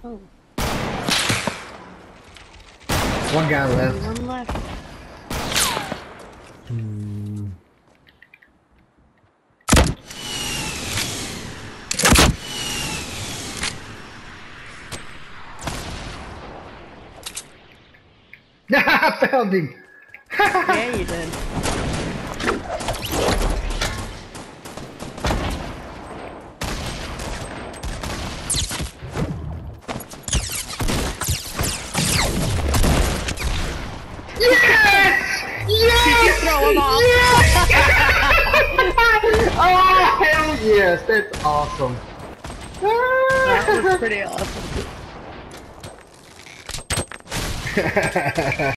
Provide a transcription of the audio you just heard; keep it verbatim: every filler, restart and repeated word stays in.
Oh. One guy left. One left. Hmm. I found him! Yeah, you did. Yes! Yes! Throw him off. Yes! Oh, hell yes! That's awesome. That was pretty awesome.